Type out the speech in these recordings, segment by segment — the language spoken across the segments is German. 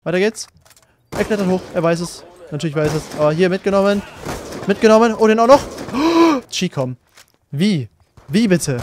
Weiter geht's. Er klettert hoch. Er weiß es. Natürlich weiß es. Aber hier mitgenommen. Mitgenommen. Oh, den auch noch. Oh, Chicom. Wie? Wie bitte?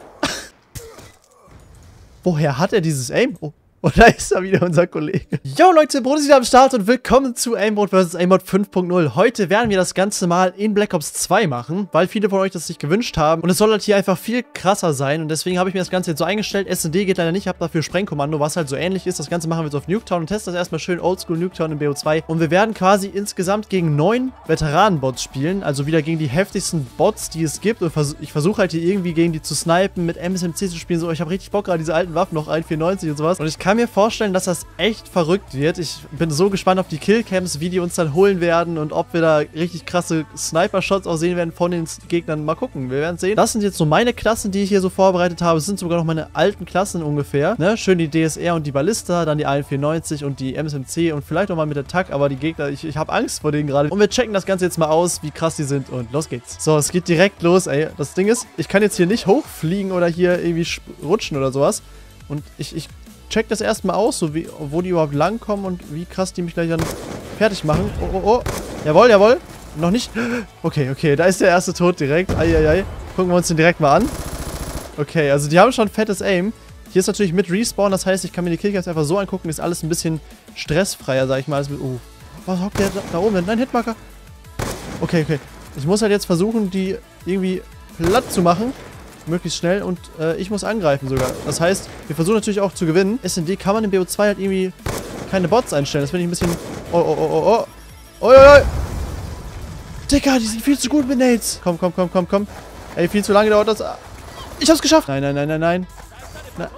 Woher hat er dieses Aim? Oh. Und da ist er wieder, unser Kollege. Yo Leute, Brot ist wieder am Start und willkommen zu Aimbot vs. Aimbot 5.0. Heute werden wir das Ganze mal in Black Ops 2 machen, weil viele von euch das sich gewünscht haben. Und es soll halt hier einfach viel krasser sein und deswegen habe ich mir das Ganze jetzt so eingestellt. S&D geht leider nicht, ich habe dafür Sprengkommando, was halt so ähnlich ist. Das Ganze machen wir jetzt auf Nuketown und testen das erstmal schön Oldschool Nuketown in BO2. Und wir werden quasi insgesamt gegen 9 Veteranen-Bots spielen, also wieder gegen die heftigsten Bots, die es gibt. Und ich versuche halt hier irgendwie gegen die zu snipen, mit MSMC zu spielen. So, ich habe richtig Bock gerade diese alten Waffen, noch 1,94 und sowas. Und ich kann mir vorstellen, dass das echt verrückt wird. Ich bin so gespannt auf die Killcams, wie die uns dann holen werden und ob wir da richtig krasse Sniper-Shots auch sehen werden von den Gegnern. Mal gucken, wir werden sehen. Das sind jetzt so meine Klassen, die ich hier so vorbereitet habe. Es sind sogar noch meine alten Klassen ungefähr. Ne? Schön die DSR und die Ballista, dann die 1,94 und die MSMC und vielleicht auch mal mit der TAC, aber die Gegner, ich habe Angst vor denen gerade. Und wir checken das Ganze jetzt mal aus, wie krass die sind und los geht's. So, es geht direkt los, ey. Das Ding ist, ich kann jetzt hier nicht hochfliegen oder hier irgendwie rutschen oder sowas. Und ich check das erstmal aus, so wie, wo die überhaupt langkommen und wie krass die mich gleich dann fertig machen. Oh, oh, oh. Jawohl, jawohl. Noch nicht. Okay, okay, da ist der erste Tod direkt. Eieiei. Gucken wir uns den direkt mal an. Okay, also die haben schon fettes Aim. Hier ist natürlich mit Respawn, das heißt, ich kann mir die Killcams einfach so angucken, ist alles ein bisschen stressfreier, sag ich mal. Oh, was hockt der da oben? Nein, Hitmarker. Okay, okay. Ich muss halt jetzt versuchen, die irgendwie platt zu machen. Möglichst schnell und ich muss angreifen sogar. Das heißt, wir versuchen natürlich auch zu gewinnen. S&D kann man in BO2 halt irgendwie keine Bots einstellen. Das finde ich ein bisschen... Oh, oh, oh, oh, oh. Oh, oh, oh. Digga, die sind viel zu gut mit Nades. Komm, komm, komm, komm, komm. Ey, viel zu lange dauert das. Ich hab's geschafft. Nein, nein, nein, nein, nein. Na,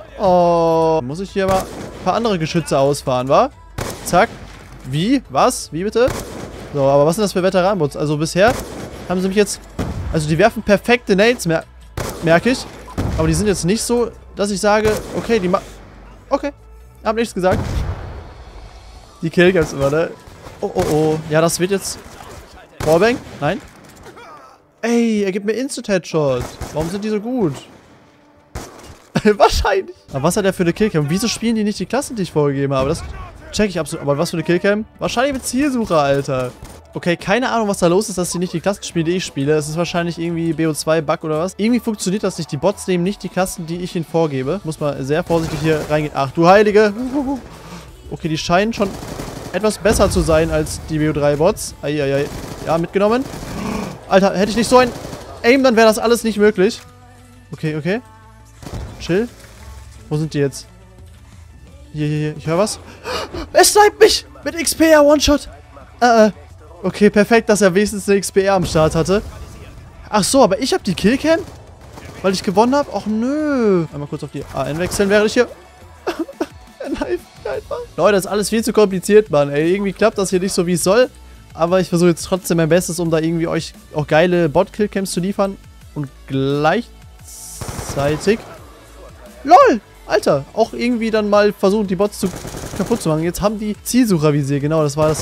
oh. Muss ich hier mal ein paar andere Geschütze ausfahren, wa? Zack. Wie? Was? Wie bitte? So, aber was sind das für Veteranenbots? Also bisher haben sie mich jetzt... Also die werfen perfekte Nades, merke ich. Aber die sind jetzt nicht so, dass ich sage, okay, die okay. Hab nichts gesagt. Die Killcams immer, ne? Oh, oh, oh. Ja, das wird jetzt... Wallbang? Nein. Ey, er gibt mir Instant-Headshot. Warum sind die so gut? Wahrscheinlich. Aber was hat er für eine Killcam? Wieso spielen die nicht die Klassen, die ich vorgegeben habe? Das check ich absolut. Aber was für eine Killcam? Wahrscheinlich mit Zielsucher, Alter. Okay, keine Ahnung, was da los ist, dass sie nicht die Klassen spielen, die ich spiele. Es ist wahrscheinlich irgendwie BO2-Bug oder was. Irgendwie funktioniert das nicht. Die Bots nehmen nicht die Klassen, die ich ihnen vorgebe. Muss mal sehr vorsichtig hier reingehen. Ach, du Heilige. Okay, die scheinen schon etwas besser zu sein als die BO3-Bots. Eieiei. Ja, mitgenommen. Alter, hätte ich nicht so ein Aim, dann wäre das alles nicht möglich. Okay, okay. Chill. Wo sind die jetzt? Hier, hier, hier. Ich höre was. Es sniped mich! Mit XPR One-Shot. Okay, perfekt, dass er wenigstens eine XPR am Start hatte. Ach so, aber ich habe die Killcam? Weil ich gewonnen habe? Och nö. Einmal kurz auf die AN wechseln, während ich hier... Nein, einfach. Leute, das ist alles viel zu kompliziert, Mann. Ey, irgendwie klappt das hier nicht so, wie es soll. Aber ich versuche jetzt trotzdem mein Bestes, um da irgendwie euch auch geile Bot-Killcams zu liefern. Und gleichzeitig... LOL! Alter, auch irgendwie dann mal versuchen, die Bots kaputt zu machen. Jetzt haben die Zielsuchervisier, genau, das war das...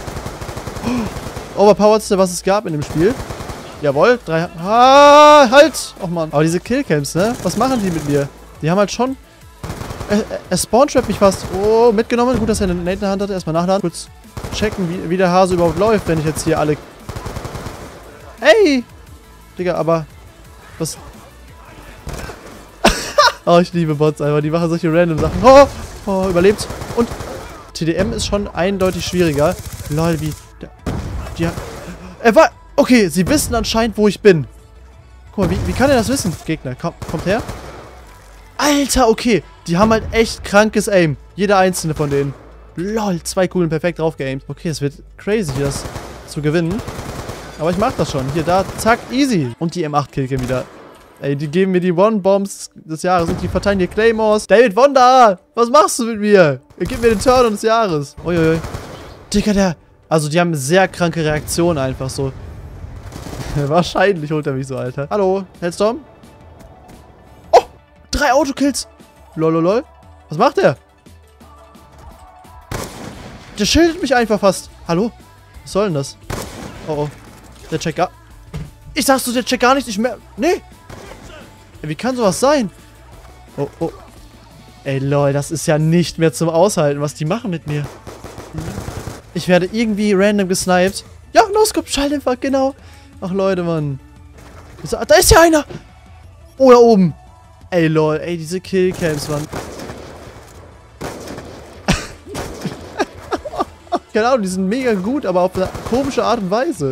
Overpoweredste, was es gab in dem Spiel. Jawohl, 3... Ah, halt! Och man. Aber diese Killcams, ne? Was machen die mit mir? Die haben halt schon... Er spawntrappt mich fast. Oh, mitgenommen. Gut, dass er eine Nate in der Hand hatte. Erstmal nachladen. Kurz checken, wie der Hase überhaupt läuft, wenn ich jetzt hier alle... Ey! Digga, aber... Was... Oh, ich liebe Bots einfach. Die machen solche random Sachen. Oh, oh, überlebt. Und TDM ist schon eindeutig schwieriger. Lol, wie... Er war... Okay, sie wissen anscheinend, wo ich bin. Guck mal, wie kann er das wissen? Gegner, kommt her. Alter, okay. Die haben halt echt krankes Aim. Jeder einzelne von denen. Lol, 2 Kugeln perfekt drauf geaimt. Okay, es wird crazy, hier das zu gewinnen. Aber ich mach das schon. Hier, da, zack, easy. Und die M8-Killcam wieder. Ey, die geben mir die One-Bombs des Jahres und die verteilen hier Claymores. David Wonder, was machst du mit mir? Er gibt mir den Turn des Jahres. Uiuiui. Digga, der... Also, die haben sehr kranke Reaktionen einfach so. Wahrscheinlich holt er mich so, Alter. Hallo, Hellstorm? Oh, 3 Autokills. Lololol. Was macht der? Der schildet mich einfach fast. Hallo? Was soll denn das? Oh, oh. Der checkt gar... Ich sag's so, der checkt gar nicht mehr... Nee. Wie kann sowas sein? Oh, oh. Ey, lol, das ist ja nicht mehr zum Aushalten, was die machen mit mir. Ich werde irgendwie random gesniped. Ja, No-Scope, Schalldämpfer, genau. Ach, Leute, Mann. Da ist ja einer. Oh, da oben. Ey, lol. Ey, diese Killcams, Mann. Keine Ahnung, die sind mega gut, aber auf eine komische Art und Weise.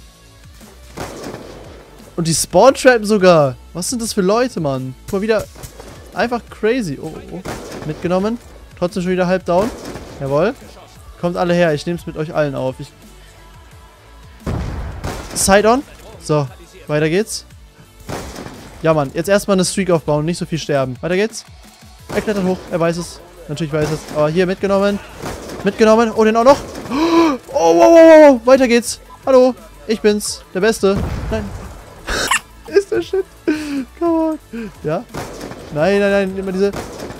Und die Spawn-Trappen sogar. Was sind das für Leute, Mann? Guck mal, wieder einfach crazy. Oh, oh, oh. Mitgenommen. Trotzdem schon wieder halb down. Jawohl. Kommt alle her. Ich nehme es mit euch allen auf. Side-on. So, weiter geht's. Ja, Mann. Jetzt erstmal eine Streak aufbauen. Nicht so viel sterben. Weiter geht's. Er klettert hoch. Er weiß es. Natürlich weiß es. Aber hier mitgenommen. Mitgenommen. Oh, den auch noch. Oh, wow, wow, wow. Weiter geht's. Hallo. Ich bin's. Der Beste. Nein. Ist der Shit. Come on. Ja. Nein, nein, nein. Immer diese...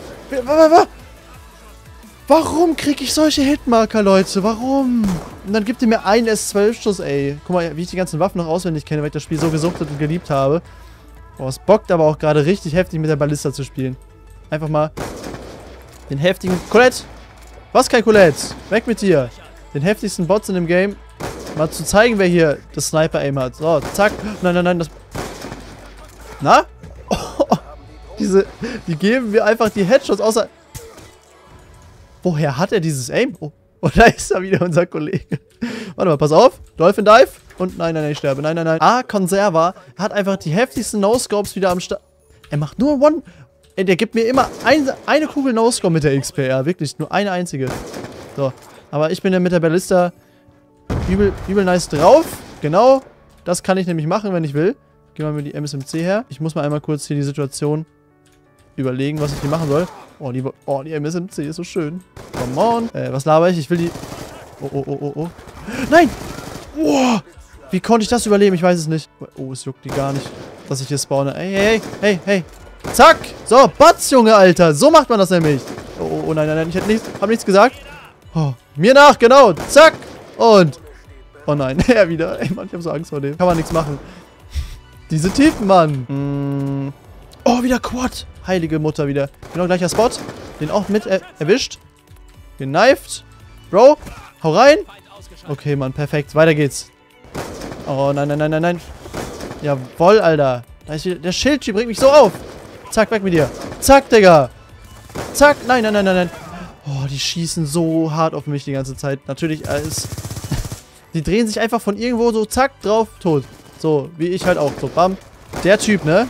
Warum kriege ich solche Hitmarker, Leute? Warum? Und dann gibt ihr mir einen S12-Schuss, ey. Guck mal, wie ich die ganzen Waffen noch auswendig kenne, weil ich das Spiel so gesuchtet und geliebt habe. Boah, es bockt aber auch gerade richtig heftig mit der Ballista zu spielen. Einfach mal den heftigen... Colette! Was, kein Colette? Weg mit dir! Den heftigsten Bots in dem Game. Mal zu zeigen, wer hier das Sniper-Aim hat. So, zack. Nein, nein, nein, das... Na? Oh, die geben mir einfach die Headshots außer... Woher hat er dieses Aim? Oh, da ist er wieder, unser Kollege. Warte mal, pass auf. Dolphin Dive. Und nein, nein, nein, ich sterbe. Nein, nein, nein. Conserva hat einfach die heftigsten No-Scopes wieder am Start. Er macht nur One... Ey, der gibt mir immer eine Kugel No-Scope mit der XP. Wirklich, nur eine einzige. So, aber ich bin ja mit der Ballista übel nice drauf. Genau. Das kann ich nämlich machen, wenn ich will. Gehen wir mal die MSMC her. Ich muss mal einmal kurz hier die Situation überlegen, was ich hier machen soll. Oh, die MSMC ist so schön. Come on. Was laber ich? Ich will die... Oh. Nein! Oh, wie konnte ich das überleben? Ich weiß es nicht. Oh, es juckt die gar nicht, dass ich hier spawne. Hey. Zack! So, Batz, Junge, Alter. So macht man das nämlich. Oh, nein. Ich hab nichts gesagt. Oh, mir nach, genau. Zack! Und... Oh nein, er wieder. Ey, Mann, ich hab so Angst vor dem. Kann man nichts machen. Diese Tiefen, Mann. Oh, wieder Quad. Heilige Mutter wieder. Genau, gleicher Spot. Den auch mit erwischt. Geneift. Bro, hau rein. Okay, Mann, perfekt. Weiter geht's. Oh, nein. Jawoll, Alter. Da ist wieder... Der Schildtyp bringt mich so auf. Zack, weg mit dir. Zack, Digga. Zack. Nein. Oh, die schießen so hart auf mich die ganze Zeit. Natürlich, die drehen sich einfach von irgendwo so, zack, drauf, tot. So, wie ich halt auch. So, bam. Der Typ, ne?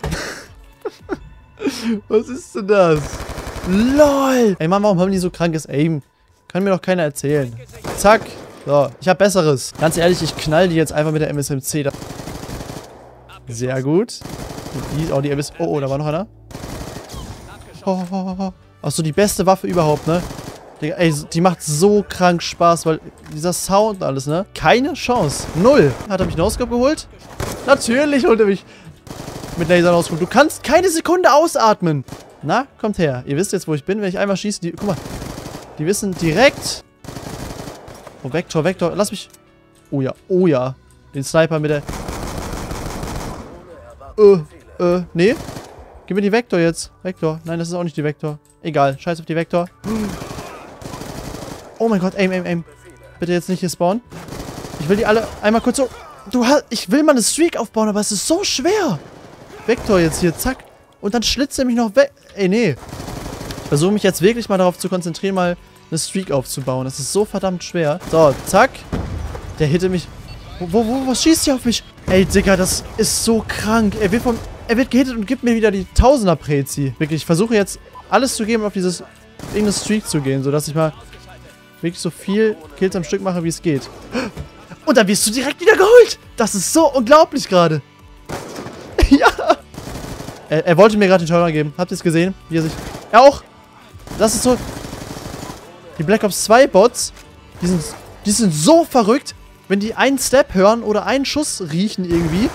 Was ist denn das? LOL! Ey, Mann, warum haben die so krankes Aim? Kann mir doch keiner erzählen. Zack. So, ich hab Besseres. Ganz ehrlich, ich knall die jetzt einfach mit der MSMC. Sehr gut. Die MS... Oh, da war noch einer. Achso, die beste Waffe überhaupt, ne? Ey, die macht so krank Spaß, weil dieser Sound und alles, ne? Keine Chance. Null. Hat er mich einen No-Scope geholt? Natürlich holt er mich mit Laser No-Scope. Du kannst keine Sekunde ausatmen. Na, kommt her. Ihr wisst jetzt, wo ich bin. Wenn ich einmal schieße, guck mal. Die wissen direkt... Oh, Vektor. Lass mich... Oh ja. Den Sniper mit der... Nee. Gib mir die Vektor jetzt. Vektor. Nein, das ist auch nicht die Vektor. Egal. Scheiß auf die Vektor. Oh mein Gott. Aim. Bitte jetzt nicht hier spawnen. Ich will die alle einmal kurz so... Ich will mal eine Streak aufbauen, aber es ist so schwer. Vektor jetzt hier. Zack. Und dann schlitzt er mich noch weg. Ey, nee. Ich versuche mich jetzt wirklich mal darauf zu konzentrieren, mal eine Streak aufzubauen. Das ist so verdammt schwer. So, zack. Der hitte mich... Was schießt hier auf mich? Ey, Digga, das ist so krank. Er wird gehittet und gibt mir wieder die Tausender-Prezi. Wirklich, ich versuche jetzt alles zu geben, auf dieses irgendeine Streak zu gehen, sodass ich mal wirklich so viel Kills am Stück mache, wie es geht. Und dann wirst du direkt wieder geholt. Das ist so unglaublich gerade. Ja. Er wollte mir gerade den Turner geben. Habt ihr es gesehen? Wie er sich... Er auch. Das ist so... Die Black Ops 2 Bots, die sind so verrückt, wenn die einen Step hören oder einen Schuss riechen irgendwie.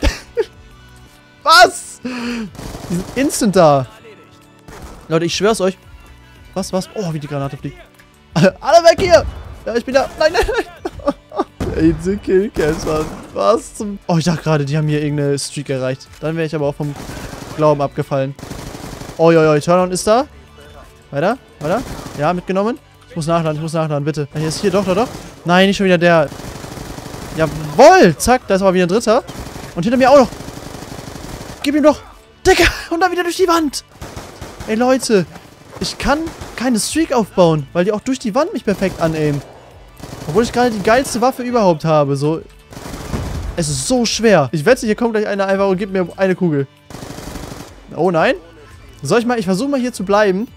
Was? Die sind instant da. Leute, ich schwör's euch. Was? Oh, wie die Granate fliegt. Alle weg hier! Ja, ich bin da. Nein. Ey, diese Killcams, Mann. Was zum... Oh, ich dachte gerade, die haben hier irgendeine Streak erreicht. Dann wäre ich aber auch vom Glauben abgefallen. Oh, Turn-on ist da. Weiter. Ja, mitgenommen. Ich muss nachladen, bitte. Hier ist hier, doch. Nein, nicht schon wieder der. Jawohl! Zack, da ist aber wieder ein dritter. Und hinter mir auch noch. Gib ihm doch. Digga! Und dann wieder durch die Wand. Ey, Leute. Ich kann keine Streak aufbauen, weil die auch durch die Wand mich perfekt anaimen. Obwohl ich gerade die geilste Waffe überhaupt habe. So. Es ist so schwer. Ich wette, hier kommt gleich einer einfach und gibt mir eine Kugel. Oh nein. Ich versuche mal hier zu bleiben.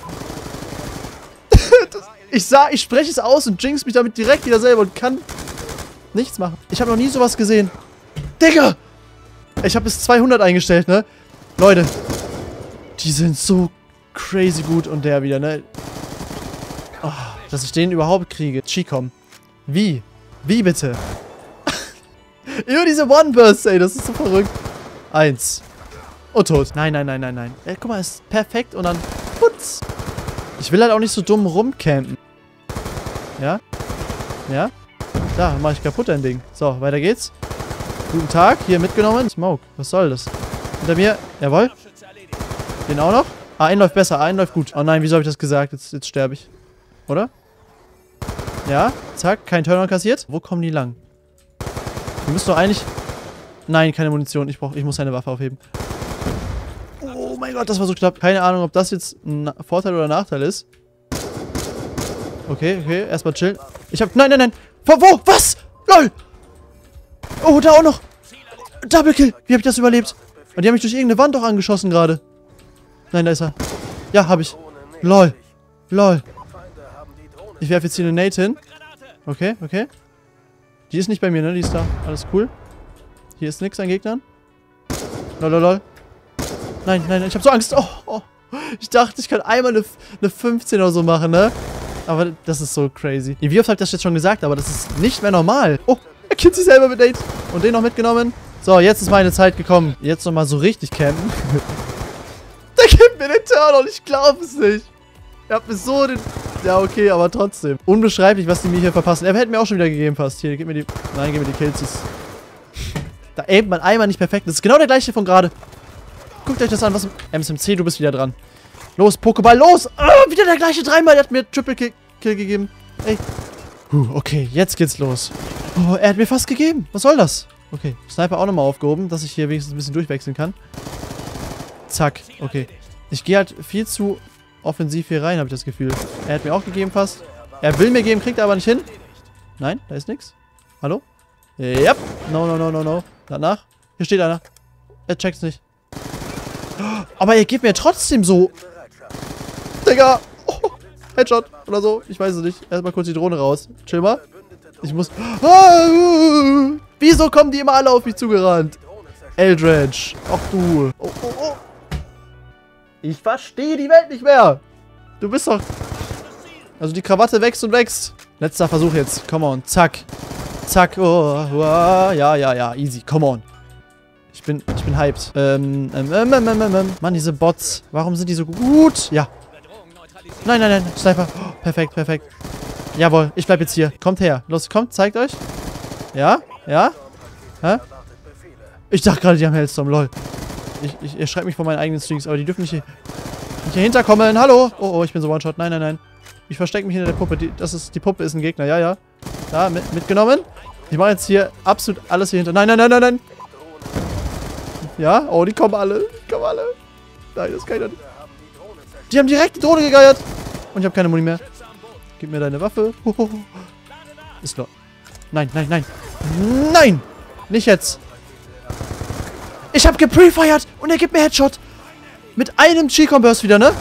Ich spreche es aus und jinx mich damit direkt wieder selber und kann nichts machen. Ich habe noch nie sowas gesehen. Digga! Ich habe bis 200 eingestellt, ne? Leute. Die sind so crazy gut und der wieder, ne? Oh, dass ich den überhaupt kriege. Chicom. Wie? Wie bitte? Immer diese One-Bursts, ey. Das ist so verrückt. 1. Und tot. Nein. Ey, guck mal, ist perfekt und dann putz. Ich will halt auch nicht so dumm rumcampen. Ja? Ja? Da, mach ich kaputt dein Ding. So, weiter geht's. Guten Tag, hier mitgenommen. Smoke, was soll das? Hinter mir, jawohl. Den auch noch? Ah, einen läuft besser, einen läuft gut. Oh nein, wieso habe ich das gesagt? Jetzt sterbe ich. Oder? Ja, zack, kein Turner kassiert. Wo kommen die lang? Die müssen doch eigentlich... Nein, keine Munition. Ich muss eine Waffe aufheben. Oh mein Gott, das war so knapp. Keine Ahnung, ob das jetzt ein Vorteil oder Nachteil ist. Okay, erstmal chillen. Nein. Wo? Was? LOL! Oh, da auch noch. Double Kill. Wie habe ich das überlebt? Und die haben mich durch irgendeine Wand doch angeschossen gerade. Nein, da ist er. Ja, habe ich. LOL. Ich werfe jetzt hier eine Nate hin. Okay. Die ist nicht bei mir, ne? Die ist da. Alles cool. Hier ist nichts an Gegnern. LOL. Nein, ich habe so Angst. Oh. Ich dachte, ich kann einmal eine 15 oder so machen, ne? Aber das ist so crazy. Wie oft habe ich das jetzt schon gesagt, aber das ist nicht mehr normal. Oh, er killt sich selber mit Nate. Und den noch mitgenommen. So, jetzt ist meine Zeit gekommen. Jetzt nochmal so richtig campen. Der gibt mir den Turn und ich glaube es nicht. Er hat mir so den... Ja, okay, aber trotzdem. Unbeschreiblich, was die mir hier verpassen. Er hätte mir auch schon wieder gegeben fast. Hier, gib mir die... Nein, gib mir die Kills. Da aimt man einmal nicht perfekt. Das ist genau der gleiche von gerade. Guckt euch das an, was... MSMC, du bist wieder dran. Los, Pokéball, los! Wieder der gleiche dreimal. Der hat mir Triple Kill gegeben. Ey. Okay, jetzt geht's los. Oh, er hat mir fast gegeben. Was soll das? Okay, Sniper auch nochmal aufgehoben, dass ich hier wenigstens ein bisschen durchwechseln kann. Zack, okay. Ich gehe halt viel zu offensiv hier rein, habe ich das Gefühl. Er hat mir auch gegeben fast. Er will mir geben, kriegt er aber nicht hin. Nein, da ist nichts. Hallo? Yep. No. Danach. Hier steht einer. Er checkt's nicht. Aber er gibt mir trotzdem so... Digga! Oh, Headshot oder so. Ich weiß es nicht. Erstmal kurz die Drohne raus. Chill mal. Ich muss... Wieso kommen die immer alle auf mich zugerannt? Eldredge. Ach du. Oh. Ich verstehe die Welt nicht mehr. Du bist doch... Also die Krawatte wächst und wächst. Letzter Versuch jetzt. Come on. Zack. Oh. Ja. Easy. Come on. Ich bin hyped. Mann, diese Bots. Warum sind die so gut? Ja. Nein. Sniper. Oh, perfekt. Jawohl, ich bleib jetzt hier. Kommt her. Los, kommt, zeigt euch. Ja? Hä? Ich dachte gerade, die haben Hellstorm, lol. Ich erschrecke mich vor meinen eigenen Streaks, aber die dürfen nicht hier hinterkommen. Hallo? Oh, ich bin so One-Shot. Nein. Ich verstecke mich hinter der Puppe. Die Puppe ist ein Gegner. Ja. Da, mitgenommen. Ich mache jetzt hier absolut alles hier hinter. Nein. Ja? Oh, die kommen alle. Nein, das kann ich doch nicht. Die haben direkt die Drohne gegeiert. Und ich habe keine Muni mehr. Gib mir deine Waffe. Ist klar. Nein. Nein! Nicht jetzt. Ich habe geprefeiert und er gibt mir Headshot. Mit einem Chicom Burst wieder, ne?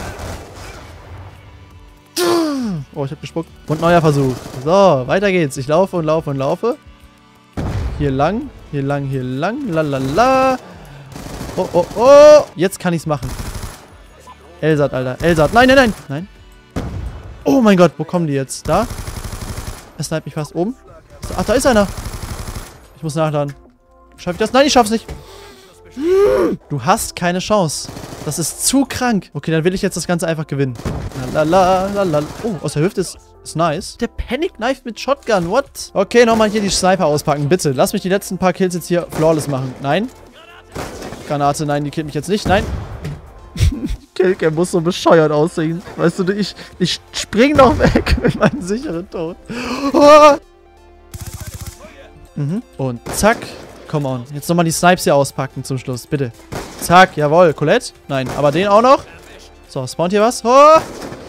Oh, ich habe gespuckt. Und neuer Versuch. So, weiter geht's. Ich laufe und laufe. Hier lang. Lalala. Oh. Jetzt kann ich's machen. Elsat, Alter. Nein. Oh mein Gott, wo kommen die jetzt? Da? Er sniped mich fast oben. Ach, da ist einer. Ich muss nachladen. Schaffe ich das? Nein, ich schaff's nicht. Du hast keine Chance. Das ist zu krank. Okay, dann will ich jetzt das Ganze einfach gewinnen. Lalala. Oh, aus der Hüfte ist nice. Der Panic Knife mit Shotgun, what? Okay, nochmal hier die Sniper auspacken, bitte. Lass mich die letzten paar Kills jetzt hier flawless machen. Nein. Granate, nein, die killt mich jetzt nicht. Nein. Killcam muss so bescheuert aussehen. Weißt du, ich spring noch weg mit meinem sicheren Tod. Oh. Und zack. Come on. Jetzt nochmal die Snipes hier auspacken zum Schluss. Bitte. Zack. Jawohl. Colette? Nein. Aber den auch noch. So, spawnt hier was? Oh.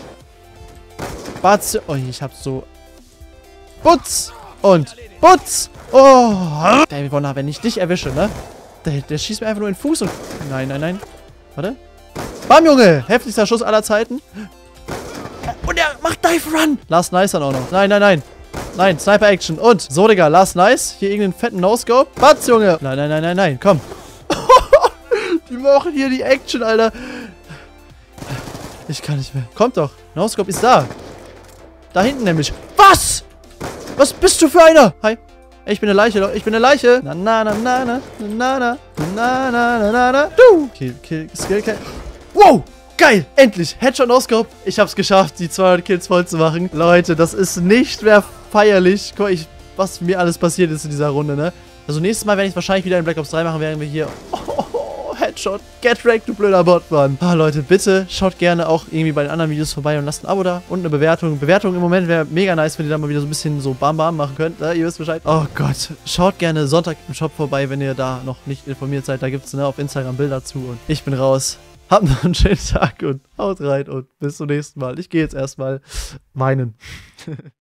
Batz. Oh, ich hab so... Butz. Und Butz. Oh. Der Wonder, wenn ich dich erwische, ne? Der schießt mir einfach nur in den Fuß und... Nein, nein, nein. Warte. Bam, Junge. Heftigster Schuss aller Zeiten. Und er macht Dive Run. Last Nice dann auch noch. Nein, nein, nein. Nein, Sniper Action. Und so, Digga, Last Nice. Hier irgendeinen fetten No-Scope. Batz, Junge. Nein, nein, nein, nein, nein. Komm. Die machen hier die Action, Alter. Ich kann nicht mehr. Kommt doch. No-Scope ist da. Da hinten nämlich. Was? Was bist du für einer? Hi. Ich bin eine Leiche, Leute. Ich bin eine Leiche. Na, na, na, na, na, na, na, na, na, na, na, na. Du. Kill, Skill, Kill. Wow. Geil. Endlich. Headshot, No-Scope. Ich hab's geschafft, die 200 Kills voll zu machen. Leute, das ist nicht mehr feierlich. Guck mal, was mir alles passiert ist in dieser Runde, ne? Also nächstes Mal werde ich wahrscheinlich wieder in Black Ops 3 machen, während wir hier... Headshot. Get wrecked, du blöder Bot, Mann. Ah, Leute, bitte schaut gerne auch irgendwie bei den anderen Videos vorbei und lasst ein Abo da und eine Bewertung. Bewertung im Moment wäre mega nice, wenn ihr da mal wieder so ein bisschen so Bam Bam machen könnt. Ihr wisst Bescheid. Oh Gott. Schaut gerne Sonntag im Shop vorbei, wenn ihr da noch nicht informiert seid. Da gibt es auf Instagram Bilder zu. Und ich bin raus. Habt noch einen schönen Tag und haut rein und bis zum nächsten Mal. Ich gehe jetzt erstmal weinen.